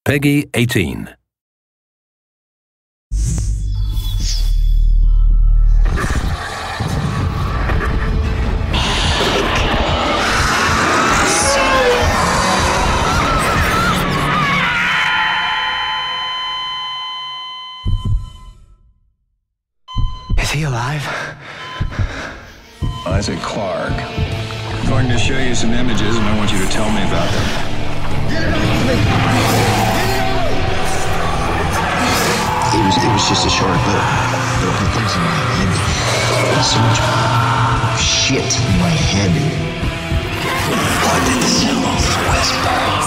Peggy 18. Is he alive? Isaac Clarke. I'm going to show you some images, and I want you to tell me about them. It was just a shark, but there were things in my head. So much shit in my head. What did the symbols whisper?